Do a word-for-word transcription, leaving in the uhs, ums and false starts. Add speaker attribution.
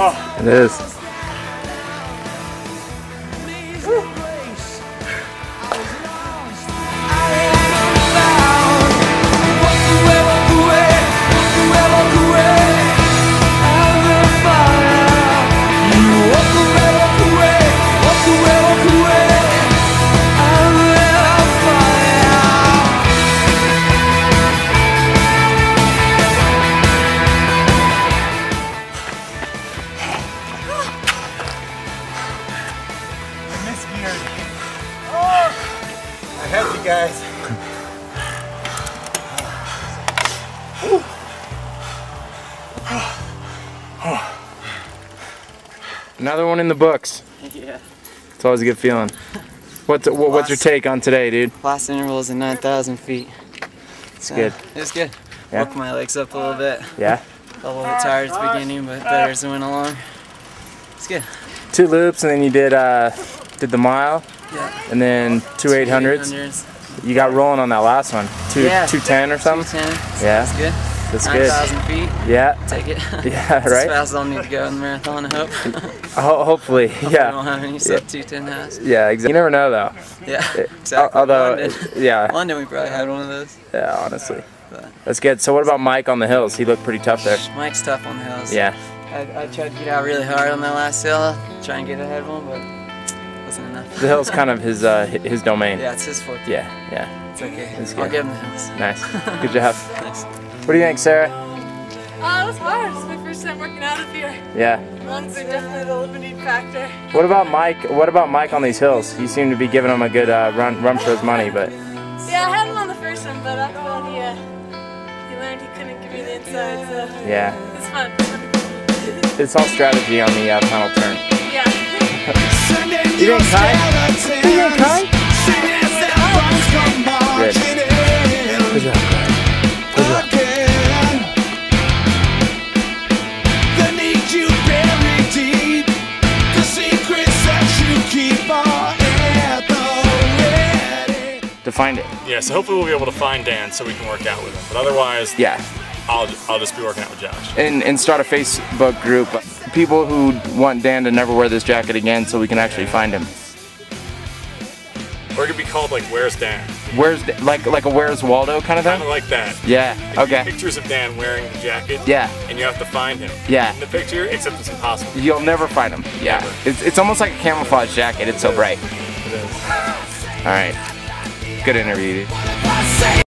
Speaker 1: Oh,
Speaker 2: it is.
Speaker 1: I helped you guys.
Speaker 2: Another one in the books.
Speaker 3: Yeah.
Speaker 2: It's always a good feeling. What's what, what's your take on today, dude?
Speaker 3: Last interval is at nine thousand feet.
Speaker 2: It's
Speaker 3: So,
Speaker 2: good.
Speaker 3: It was good.
Speaker 2: Yeah.
Speaker 3: Woke my legs up a little bit.
Speaker 2: Yeah.
Speaker 3: Felt a little bit tired at the beginning, but better as it went along. It's good.
Speaker 2: Two loops, and then you did uh, did the mile,
Speaker 3: Yeah.
Speaker 2: and then two eight hundreds. You got rolling on that last one. Two
Speaker 3: Yeah.
Speaker 2: two ten or something.
Speaker 3: two ten.
Speaker 2: Yeah.
Speaker 3: That's good.
Speaker 2: That's
Speaker 3: nine
Speaker 2: good.
Speaker 3: thousand feet.
Speaker 2: Yeah.
Speaker 3: Take it.
Speaker 2: Yeah.
Speaker 3: As
Speaker 2: Right.
Speaker 3: fast as I'll need to go in the marathon, I hope.
Speaker 2: Ho hopefully.
Speaker 3: Hopefully
Speaker 2: Yeah.
Speaker 3: I don't have any sub two ten halves.
Speaker 2: Yeah. Exactly. You never know though.
Speaker 3: Yeah.
Speaker 2: It-
Speaker 3: Exactly.
Speaker 2: Although.
Speaker 3: London.
Speaker 2: Yeah.
Speaker 3: London, we probably had one of those.
Speaker 2: Yeah. Honestly.
Speaker 3: But
Speaker 2: That's good. So what about Mike on the hills? He looked pretty tough there.
Speaker 3: Mike's tough on the hills.
Speaker 2: Yeah.
Speaker 3: I, I tried to get out really hard on that last hill, try and get ahead of him, but it wasn't enough.
Speaker 2: The hill's kind of his uh, hi- his domain.
Speaker 3: Yeah, it's his forte.
Speaker 2: Yeah. Yeah.
Speaker 3: It's okay.
Speaker 2: It's
Speaker 3: I'll
Speaker 2: good.
Speaker 3: give him the hills.
Speaker 2: Nice. Good job.
Speaker 3: Thanks.
Speaker 2: What do you think, Sarah?
Speaker 4: Oh, it was hard. It's my first time working out up here.
Speaker 2: Yeah.
Speaker 4: Runs are definitely the limiting factor.
Speaker 2: What about Mike? What about Mike on these hills? You seem to be giving him a good uh, run run for his money, but
Speaker 4: Yeah, I had him on the first one, but after that he, uh, he learned he couldn't give me the inside, so
Speaker 2: yeah,
Speaker 4: it's fun.
Speaker 2: it's all strategy on the uh, final turn.
Speaker 4: Yeah.
Speaker 2: You didn't kite? You didn't kite? Good. Good job. Good job. To find it.
Speaker 1: Yeah, so hopefully we'll be able to find Dan so we can work out with him. But otherwise,
Speaker 2: Yeah.
Speaker 1: I'll, I'll just be working out with Josh.
Speaker 2: And, and start a Facebook group. People who want Dan to never wear this jacket again so we can actually find him.
Speaker 1: Or it could be called like, Where's Dan?
Speaker 2: Where's, like like a Where's Waldo kind of
Speaker 1: Kind
Speaker 2: thing?
Speaker 1: of like that.
Speaker 2: Yeah,
Speaker 1: Like,
Speaker 2: okay.
Speaker 1: Pictures of Dan wearing the jacket.
Speaker 2: Yeah.
Speaker 1: And you have to find him.
Speaker 2: Yeah.
Speaker 1: In the picture, except it's impossible.
Speaker 2: You'll never find him. Yeah.
Speaker 1: Never.
Speaker 2: It's, it's almost like a camouflage jacket. It's so bright.
Speaker 1: It is.
Speaker 2: All right. Good interview, dude.